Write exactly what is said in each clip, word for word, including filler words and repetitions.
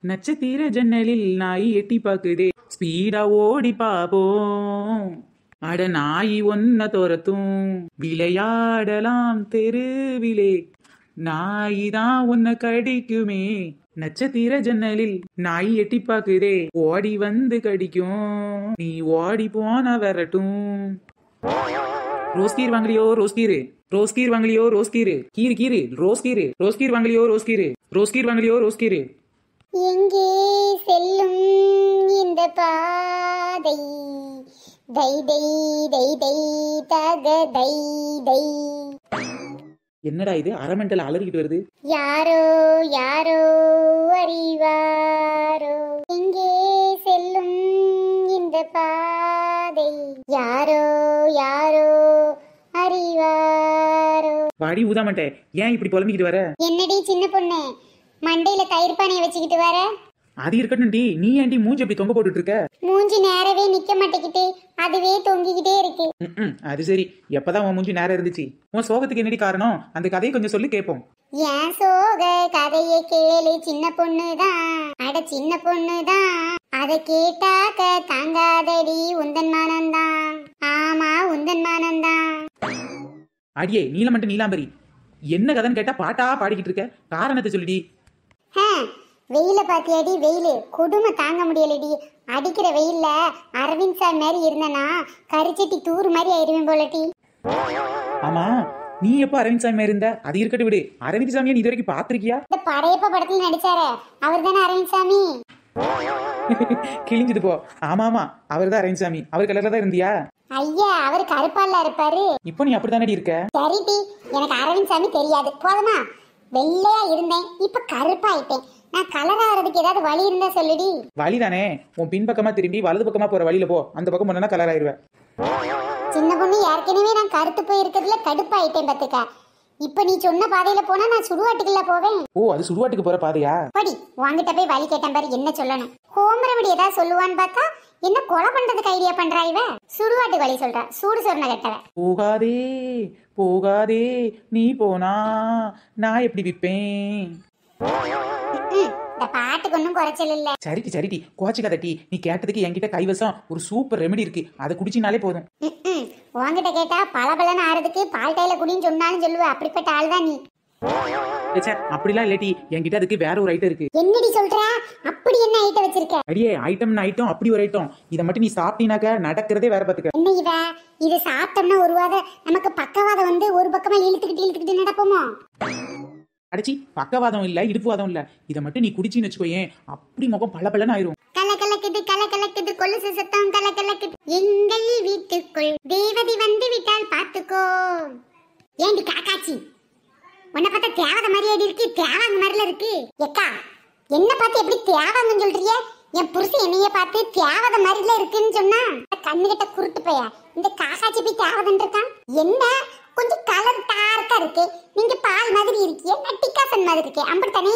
நட்சத்திர ஜன்னலில் நாய் எட்டி பாக்குதே, ஸ்பீடா ஓடி பாப்போம். அட நாய் ஒன்ன துரத்தும், விளையாடலாம் தெருவிலே, நாய் தான் உன்னை கடிக்குமே. நட்சத்திர ஜன்னலில் நாய் எட்டி பாக்குதே, ஓடி வந்து கடிக்கும், நீ ஓடி போன வரட்டும். ரோஸ்கீர் வாங்கலியோ ரோஸ்கீரு, ரோஸ்கீர் வாங்கலியோ ரோஸ்கீரு, கீரு கீரு ரோஸ்கீரு, ரோஸ்கீர் வாங்கலியோ ரோஸ்கீரு, ரோஸ்கீர் வாங்கலியோ ரோஸ்கீரு. எங்கே செல்லும் இந்த பாதை, தை தை தை தை தக தை தை. என்னடா இது அரமெண்டல் அலறிக்கிட்டு வருது? யாரோ யாரோ அறிவாரோ, எங்கே செல்லும் இந்த பாதை, யாரோ யாரோ அறிவாரோ. வாடி ஊதாமட்டே, ஏன் இப்படி புலம்பிக்கிட்டு வர? என்னடி சின்ன பொண்ணு, மண்டையில தயிர் பானையை வச்சுக்கிட்டு வர? அது இருக்கட்டும் டி, நீ ஏன்டி மூஞ்சி அப்படி தொங்க போட்டுட்டு இருக்க? மூஞ்சி நேரவே நிக்க மாட்டேங்கிட்டு அதுவே தொங்கிக்கிட்டே இருக்கு. ம் அது சரி, எப்பதான் உன் மூஞ்சி நேரம் இருந்துச்சு? உன் சோகத்துக்கு என்னடி காரணம்? அந்த கதையை கொஞ்சம் சொல்லி கேட்போம். ஏன் சோக கதையை கேளு சின்ன பொண்ணுதான், அட சின்ன பொண்ணுதான், அதை கேட்டாக்க தாங்காதடி உந்தன் மானந்தான், ஆமா உந்தன் மானந்தான். அடியே நீலமண்ட நீலாம்பரி, என்ன கதைன்னு கேட்டா பாட்டா பாடிக்கிட்டு இருக்க, காரணத்தை சொல்லிடி. வெயில பாத்தியாடி, வெயிலு கொடுமை தாங்க முடியலடி. அடிக்கிற வெயில்ல அரவிந்த் சார் மாதிரி இருந்தனா கரிச்சட்டி தூர் மாதிரி ஆயிருவேன் போலட்டி. ஆமா, நீ எப்ப அரவிந்த் சாமி இருந்த? அது இருக்கட்டும் விடு, அரவிந்த் சாமியை நீ இது வரைக்கும் பாத்திருக்கியா? இந்த படையப்ப படத்துல நடிச்சாரு அவர் தானே அரவிந்த் சாமி? கிழிஞ்சது போ. ஆமா ஆமா, அவர் தான் அரவிந்த் சாமி. அவர் கலர்ல தான் இருந்தியா? ஐயா, அவர் கருப்பால இருப்பாரு. இப்போ நீ அப்படித்தானடி இருக்க? சரிடி, எனக்கு அரவிந்த் சாமி தெரியாது போதுமா. வெள்ளையா இருந்தேன், இப்ப கருப்பா ஆயிட்டேன். நான் கலர் ஆகிறதுக்கு ஏதாவது வழி இருந்தா சொல்லுடி. வழி தானே, உன் பின்பக்கமா திரும்பி வலது பக்கமா போற வழியில போ, அந்த பக்கம் போனா கலர் ஆயிருவேன். சின்ன பொண்ணு, ஏற்கனவே நான் கருத்து போயிருக்கிறதுல கடுப்பாயிட்டேன் பாத்துக்க. இப்ப நீ சொன்ன பாதையில போனா நான் சுடுகாட்டுக்குள்ள போவேன். ஓ, அது சுடுகாட்டுக்கு போற பாதையா? படி, வாங்கிட்ட போய் வழி கேட்டேன் பாரு, என்ன சொல்லணும். ஹோம்ரவடி ஏதாவது சொல்லுவான்னு பார்த்தா என்ன கொலை பண்றதுக்கு ஐடியா பண்றா இவ. சுடுகாட்டு வழி சொல்றா, சூடு சொன்ன கட்டவ. போகாதே போகாதே, நீ போனா நான் எப்படி விப்பேன். இந்த பாட்டுக்கு ஒன்னும் குறைச்சல் இல்ல. சரிடி சரிடி, கோச்சுக்காத டி. நீ கேட்டதுக்கு என்கிட்ட கைவசம் ஒரு சூப்பர் ரெமெடி இருக்கு, அதை குடிச்சினாலே போதும். உங்ககிட்ட கேட்டா பல பலன்னு ஆறதுக்கு பால் டைல குடின்னு சொன்னாலும் சொல்லுவ, அப்படிப்பட்ட ஆள் தான் நீ. அப்படிலாம் இல்லடி, என்கிட்ட அதுக்கு வேற ஒரு ஐட்டம் இருக்கு. என்னடி சொல்ற? அப்படி என்ன ஐட்டம் வச்சிருக்க? அடியே, ஐட்டம் ஐட்டம் அப்படி ஒரு ஐட்டம். இதை மட்டும் நீ சாப்பிட்டீனாக்க நடக்கிறதே வேற பாத்துக்க. என்ன இவ, இது சாப்பிட்டோம்னா ஒரு வாத நமக்கு பக்கவாதம் வந்து ஒரு பக்கமா இழுத்துக்கிட்டு இழுத்துக்கிட்டு நடப்போமோ? அடிச்சி, பக்கவாதம் இல்ல இடுப்புவாதம் இல்ல, இதை மட்டும் நீ குடிச்சின்னு வச்சுக்கோயேன், அப்படி முகம் பல பலன்னு ஆயிரும். கல கலக்குது கல கலக்குது கொலுசு சத்தம் கல கலக்குது, எங்கள் வீட்டுக்குள் தேவதை வந்து விட்டால் பாத்துக்கோ. ஏண்டி காக்காச்சி, உன்னை பார்த்தா தேவதை மாதிரி ஆடி இருக்கு, தேவாங்க மாதிரில இருக்கு. எக்கா, என்ன பார்த்து எப்படி தேவாங்கன்னு சொல்றிய? என் புருஷன் என்னைய பார்த்து தேவதை மாதிரில இருக்குன்னு சொன்னா கண்ணுகிட்ட குருட்டு பைய. இந்த காக்காச்சி போய் தேவதன் இருக்கான். என்ன கொஞ்சம் கலர் டார்க்கா இருக்கு, நீங்க பால் மாதிரி இருக்கிய, நான் டிக்காசன் மாதிரி இருக்கேன், அப்படித்தானே?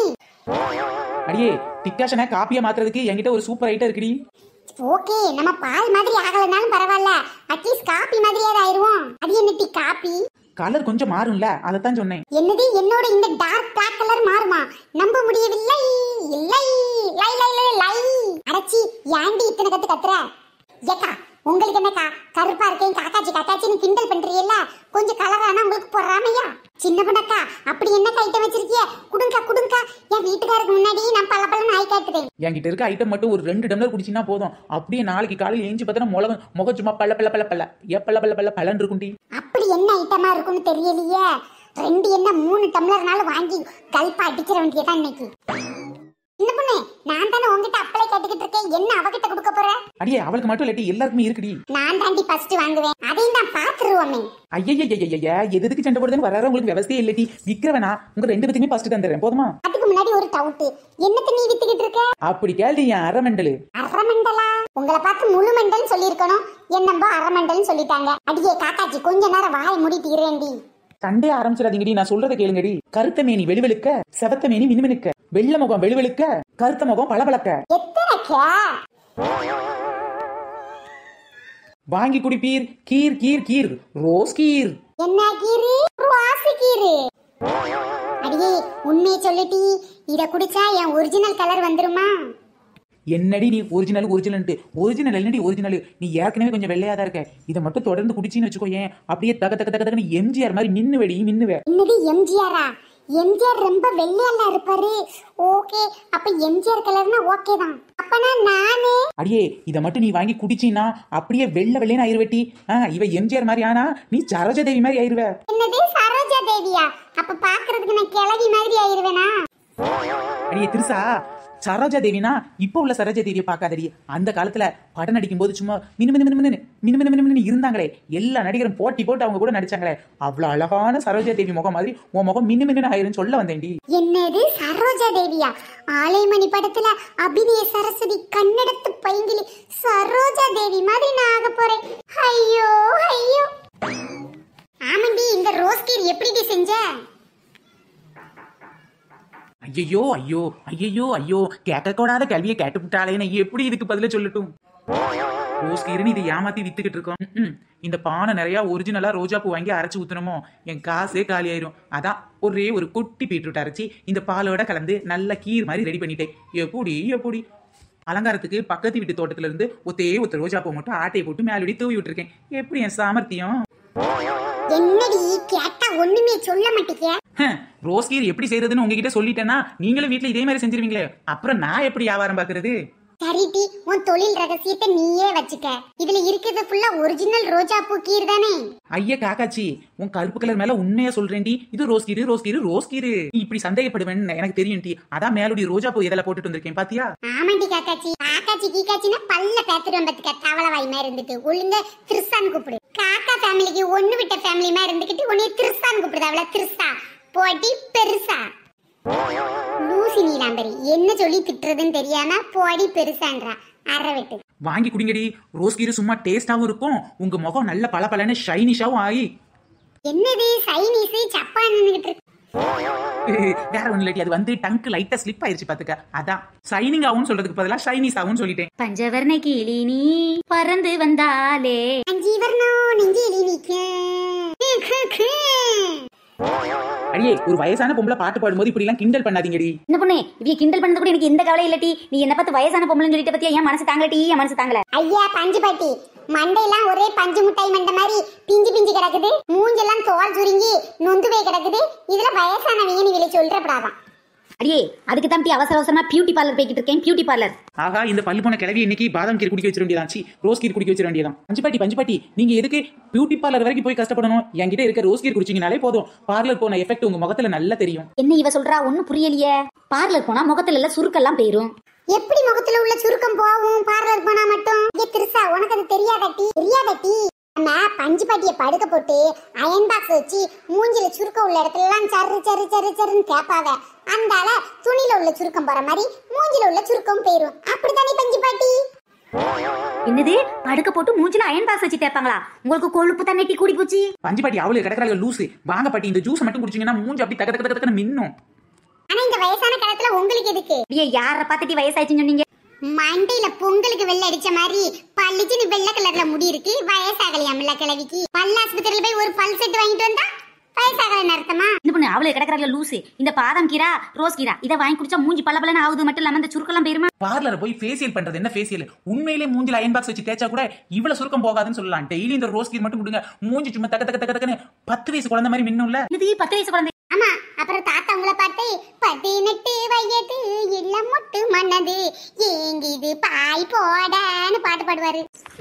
அடியே, டிக்காசனை காப்பியா மாத்துறதுக்கு என்கிட்ட ஒரு சூப்பர் ஐட்டம் இருக்குடி. ஓகே, நம்ம பால் மாதிரி ஆகலனாலும் பரவாயில்ல, அட்லீஸ்ட் காப்பி மாதிரியாவது ஆயிருவோம். அது என்ன டீ காப்பி? கலர் கொஞ்சம் மாறும்ல, அதத்தான் சொன்னேன். என்னது, என்னோட இந்த டார்க் பிளாக் கலர் மாறுமா? நம்ப முடியவில்லை. இல்லை லை லை லை லை. அடச்சி, ஏண்டி இத்தனை கத்து கத்துற? ஏக்கா, உங்களுக்கு என்னக்கா கருப்பா இருக்கேன் காக்காச்சி காக்காச்சின்னு கிண்டல் பண்றீல்ல, கொஞ்சம் கலரானா உங்களுக்கு போறாமையா? சின்ன பண்ணக்கா, அப்படி என்ன ஐட்டம் வச்சிருக்கிய? குடுங்கா குடுங்கா, என் வீட்டுக்காருக்கு முன்னாடி நான் பல பல நாய் காட்டுறேன். என்கிட்ட இருக்க ஐட்டம் மட்டும் ஒரு ரெண்டு டம்ளர் குடிச்சினா போதும், அப்படியே நாளைக்கு காலையில் ஏஞ்சி பார்த்தா முளக முக சும்மா பல்ல பல்ல பல்ல பல்ல ஏ பல்ல பல்ல பல்ல பலன் இருக்குண்டி. அப்படி என்ன ஐட்டமா இருக்குன்னு தெரியலையே. ரெண்டு என்ன மூணு டம்ளர்னாலும் வாங்கி கல்பா அடிச்சிட வேண்டியதான் இன்னைக்கு. என்ன பண்ணு, நான் தானே உங்ககிட்ட அப்ளை கேட்டுக்கிட்டு இருக்கேன், என்ன அவகிட்ட கொடுக்க போற? அடியே, அவளுக்கு மட்டும் இல்லாட்டி எல்லாருக்குமே இருக்குடி. நான் தாண்டி ஃபர்ஸ்ட் வாங்குவேன், அதையும் தான் பாத்துருவோமே. ஐயய்யய்யய்யா, எதுக்கு சண்டை போடுறதுன்னு வராற உங்களுக்கு விவசாயம் இல்லடி. விக்கிறவனா உங்க ரெண்டு பேத்துக்குமே ஃபர்ஸ்ட் தந்துறேன், போதுமா? அதுக்கு முன்னாடி ஒரு டவுட், என்னத்த நீ வித்துக்கிட்டு இருக்க? அப்படி கேள்வி, அரமண்டல். அரமண்டலா? உங்களை பார்த்து முழு மண்டல் சொல்லியிருக்கணும், என்னம்போ அரமண்டல்னு சொல்லிட்டாங்க. அடியே காக்காச்சி, கொஞ்ச நேரம் வாயை மூடிட்டு இரேண்டி. சண்டே ஆரம்பிச்சிடாதீங்கடி, நான் சொல்றதை கேளுங்கடி. கருத்த மேனி வெளிவெளுக்க, செவத்த மேனி மினுமினுக்க, வெள்ள முகம் வெளிவெளுக்க, கருத்த முகம் பளபளக்க. எத்தனைக்கா வாங்கி குடிப்பீர், கீர் கீர் கீர் ரோஸ் கீர். என்ன கீரு? ரோஸ் கீரு. அடியே உண்மையை சொல்லிட்டி, இத குடிச்சா என் ஒரிஜினல் கலர் வந்துருமா? என்னடி நீ ஒரிஜினல் ஒரிஜினல் ஒரிஜினல் என்னடி ஒரிஜினல்? நீ ஏற்கனவே கொஞ்சம் வெள்ளையா தான் இருக்க. இதை மட்டும் தொடர்ந்து குடிச்சின்னு வச்சுக்கோ, ஏன் அப்படியே தக தக தக தகன்னு எம்ஜிஆர் மாதிரி நின்னு வெடி நின்னுவே. என்னது எம்ஜிஆரா? எம்ஜிஆர் ரொம்ப வெள்ளையெல்லாம் இருப்பாரு. ஓகே, அப்ப எம்ஜிஆர் கலர்னா ஓகே தான். அப்பனா நானே அடியே இதை மட்டும் நீ வாங்கி குடிச்சின்னா அப்படியே வெள்ளை வெள்ளைன்னு ஆயிருவட்டி. ஆஹ் இவ எம்ஜிஆர் மாதிரி ஆனா நீ சரோஜா தேவி மாதிரி ஆயிருவ. என்னது சரோஜா தேவியா? அப்ப பாக்குறதுக்கு நான் கிழவி மாதிரி ஆயிருவேனா? அடியே திருசா, சரோஜா தேவினா இப்ப உள்ள சரோஜா தேவியை பார்க்காதடி. அந்த காலத்துல படம் நடிக்கும் போது சும்மா மினு மினு மினு மினு மினு மினு மினு மினு இருந்தாங்களே, எல்லா நடிகரும் போட்டி போட்டு அவங்க கூட நடிச்சாங்களே, அவ்வளவு அழகான சரோஜா தேவி முகம் மாதிரி உன் முகம் மினு மினு ஆயிருன்னு சொல்ல வந்தேன்டி. என்னது சரோஜா தேவியா? ஆலைமணி படத்துல அபிநய சரஸ்வதி கன்னடத்து பைங்கிலி சரோஜா தேவி மாதிரி நான் ஆக போறேன். ஐயோ ஐயோ. ஆமண்டி, இந்த ரோஸ் கீர் எப்படி செஞ்ச? ஐயோ ஐயோ ஐயோ ஐயோ, கேட்க கூடாத கேள்வியை கேட்டு விட்டாலே நான் எப்படி இதுக்கு பதில சொல்லட்டும்? ரோஸ் கீரன்னு இதை ஏமாத்தி வித்துக்கிட்டு இருக்கோம். இந்த பானை நிறைய ஒரிஜினலா ரோஜா பூ வாங்கி அரைச்சு ஊத்தணுமோ, என் காசே காலி ஆயிரும். அதான் ஒரே ஒரு குட்டி பீட்ரூட் அரைச்சி இந்த பாலோட கலந்து நல்ல கீர் மாதிரி ரெடி பண்ணிட்டேன். எப்படி எப்படி அலங்காரத்துக்கு பக்கத்து வீட்டு தோட்டத்துல இருந்து ஒத்தே ஒத்த ரோஜா பூ மட்டும் ஆட்டையை போட்டு மேலோடி தூவி விட்டுருக்கேன். எப்படி என் சாமர்த்தியம்? என்னடி கேட்டா ஒண்ணுமே சொல்ல மாட்டீங்க? ரோஸ் கீர் எப்படி செய்யறதுன்னு உங்ககிட்ட சொல்லிட்டேன்னா நீங்களும் வீட்டுல இதே மாதிரி செஞ்சிருவீங்களே, அப்புறம் நான் எப்படி வியாபாரம் பாக்குறது? சரிடி, உன் தொழில் ரகசியத்தை நீயே வச்சுக்க. இதுல இருக்கிறது ஃபுல்லா ஒரிஜினல் ரோஜா பூ கீர் தானே? ஐயா காக்காச்சி, உன் கருப்பு கலர் மேல உண்மையா சொல்றேன்டி, இது ரோஸ் கீரு ரோஸ் கீரு ரோஸ் கீரு. நீ இப்படி சந்தேகப்படுவேன்னு எனக்கு தெரியும் டி. அதான் மேலோடி ரோஜா பூ இதெல்லாம் போட்டுட்டு வந்திருக்கேன் பாத்தியா? ஆமாண்டி காக்காச்சி. காக்காச்சி கீக்காச்சின்னா பல்ல பேத்துட்டு பத்துக்க தவள வாய் மாதிரி இருந்துட்டு ஒழுங்க திருசான்னு கூப்பிடு. காக்கா ஃபேமிலிக்கு ஒண்ணு விட்ட ஃபேமிலி மாதிரி இருந்துகிட்டு உன்னை திருசான்னு கூப்பிடுது. அவள திருசா போட்டி பெருசா. லூசி நீலாம்பரி என்ன சொல்லி திட்டுறதுன்னு தெரியாம போடி பெருசான்றா. அறவிட்டு வாங்கி குடிங்கடி. ரோஸ் கீரு சும்மா டேஸ்டாவும் இருக்கும், உங்க முகம் நல்ல பல பலன்னு ஷைனிஷாவும் ஆகி. என்னது சைனீஸ் சப்பான்னு வேற ஒண்ணு இல்லாட்டி அது வந்து டங்க் லைட்டா ஸ்லிப் ஆயிருச்சு பாத்துக்க. அதான் சைனிங் ஆகும் சொல்றதுக்கு பதிலா ஷைனிஸ் ஆகும் சொல்லிட்டேன். பஞ்சவர்ண கிளி நீ பறந்து வந்தாலே அஞ்சீவர்ணோ நெஞ்சிலி நிக்க. அடியே ஒரு வயசான பொம்பளை பாட்டு பாடும்போது இப்படி எல்லாம் கிண்டல் பண்ணாதீங்கடி. என்ன பொண்ணு இவ கிண்டல் பண்ணது கூட எனக்கு எந்த கவலை இல்லட்டி. நீ என்ன பார்த்து வயசான பொம்பளைன்னு சொல்லிட்ட பத்தியா? என் மனசு தாங்கலட்டி, என் மனசு தாங்கல. ஐயா பஞ்சு பாட்டி, மண்டையெல்லாம் ஒரே பஞ்சு முட்டாய் மண்டை மாதிரி பிஞ்சு பிஞ்சு கிடக்குது. மூஞ்செல்லாம் தோல் சுருங்கி நொந்து போய் கிடக்குது. இதுல வயசானவங்க நீ விலை சொல்றப்படாதான். அடியே அதுக்கு தான் அவசர அவசரமா பியூட்டி பார்லர் போய்கிட்டு இருக்கேன். Beauty parlour. ஆகா, இந்த பல்லு போன கிளவி இன்னைக்கு பாதாம் கீர் குடிக்க வச்சிட வேண்டியதாச்சு, ரோஸ் கீர் குடிக்க வச்சிட வேண்டியதான். பஞ்சு பாட்டி பஞ்சு பாட்டி, நீங்க எதுக்கு பியூட்டி பார்லர் வரைக்கும் போய் கஷ்டப்படணும்? என்கிட்ட இருக்க ரோஸ் கீர் குடிச்சீங்கனாலே போதும், பார்லர் போன எஃபெக்ட் உங்க முகத்துல நல்லா தெரியும். என்ன இவ சொல்றா? ஒன்னும் புரியலையே. பார்லர் போனா முகத்துல எல்லாம் சுருக்கெல்லாம் போயிரும். எப்படி முகத்துல உள்ள சுருக்கம் போகும் பார்லர் போனா மட்டும்? ஏ திருசா, உனக்கு அது தெரியாதட்டி? தெரியாதட்டி? நம்ம பஞ்சு பாட்டியை படுக்க போட்டு அயன் பாக்ஸ் வச்சு மூஞ்சில சுருக்கம் உள்ள இடத்துல எல்லாம் சரு சரு சரு சருன்னு கேப்பாவ. அந்தால துணியில உள்ள சுருக்கம் போற மாதிரி மூஞ்சில உள்ள சுருக்கம் போயிரும். அப்படித்தானே பஞ்சு பாட்டி? என்னது படுக்க போட்டு மூஞ்சில அயன் பாக்ஸ் வச்சு தேப்பாங்களா? உங்களுக்கு கொழுப்பு தண்ணி டீ கூடி போச்சு. பஞ்சு பாட்டி அவளுக்கு கிடக்குறாங்க லூசு. வாங்க பாட்டி, இந்த ஜூஸ் மட்டும் குடிச்சீங்கன்னா மூஞ்சி அப்படி தக்க தக்க தக்கன்னு மின்னும். ஆனா இந்த வயசான காலத்துல உங்களுக்கு எதுக்கு? ஏ யார பார்த்துட்டு வயசாயிச்சுன்னு சொன்னீங்க? மண்டையில பொங்கலுக்கு வெள்ளை அடிச்ச மாதிரி பள்ளிச்சுன்னு வெள்ளை கலர்ல முடி இருக்கு. வயசாகலையாமல கிழவிக்கு. பல்ல ஆஸ்பத்திரியில போய் ஒரு பல் செட் வாங்கிட்டு வந்தா வயசாகலன்னு அர்த்தமா? இந்த பொண்ணு அவளே கிடக்குறாங்க லூசு. இந்த பாதாம் கீரா ரோஸ் கீரா இதை வாங்கி குடிச்சா மூஞ்சி பல்ல பல்லன்னு ஆகுது மட்டும் இல்லாம இந்த சுருக்கெல்லாம் போயிருமா? பார்லர் போய் ஃபேசியல் பண்றது என்ன ஃபேசியல்? உண்மையிலே மூஞ்சில அயன் பாக்ஸ் வச்சு தேய்ச்சா கூட இவ்வளவு சுருக்கம் போகாதுன்னு சொல்லலாம். டெய்லி இந்த ரோஸ் கீர் மட்டும் கொடுங்க, மூஞ்சி சும்மா தக்க தக்க தக்க தக்கன்னு பத்து வயசு குழந்தை மாதிரி மின்னும்ல. இது பத்து வயசு குழந்தை. ஆமா, அப்புறம் தாத்தா உங்களை பார்த்து பதினெட்டு வயது எல்லாம் மொட்டு மன்னது ஏங்கிது பாய் போடன்னு பாட்டு பாடுவாரு.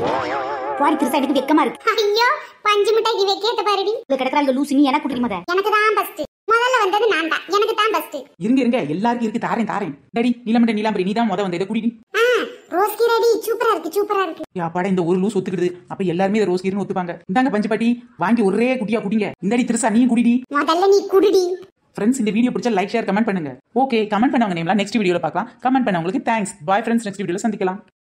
வாடி திருசா, எனக்கு வெக்கமா இருக்கு. ஐயோ பஞ்சு மிட்டாய்க்கு வைக்கேத்த பாருடி. இது கிடக்குறாங்க லூசு. நீ எனக்கு குடி. முத எனக்கு தான் ஃபர்ஸ்ட். முதல்ல வந்தது நான் தான். எனக்கு தான் ஃபர்ஸ்ட். இருங்க இருங்க, எல்லாருக்கும் இருக்கு, தாரேன் தாரேன். டேடி நீலமண்ட நீலாம்பரி, நீ தான் முத வந்து இதை குடிடி. ஆ ரோஸ் கீர் அடி சூப்பரா இருக்கு, சூப்பரா இருக்கு. யாப்பாடா இந்த ஒரு லூஸ் ஒத்துக்கிடுது, அப்ப எல்லாருமே இதை ரோஸ் கீர்னு ஒத்துப்பாங்க. இந்தாங்க பஞ்சு பாட்டி, வாங்கி ஒரே குட்டியா குடிங்க. இந்தாடி திருசா நீ குடிடி. முதல்ல நீ குடிடி. ஃப்ரெண்ட்ஸ், இந்த வீடியோ பிடிச்சா லைக் ஷேர் கமெண்ட் பண்ணுங்க. ஓகே, கமெண்ட் பண்ணவங்க நேம்லாம் நெக்ஸ்ட் வீடியோல பார்க்கலாம். கமெண்ட் பண்ணவங்களுக்கு தேங்க்ஸ். பாய் ஃப்ரெண்ட்ஸ், நெக்ஸ்ட் வீடியோல சந்திக்கலாம்.